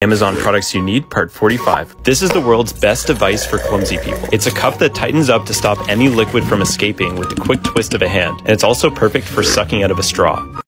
Amazon products you need, part 45. This is the world's best device for clumsy people. It's a cup that tightens up to stop any liquid from escaping with the quick twist of a hand, and it's also perfect for sucking out of a straw.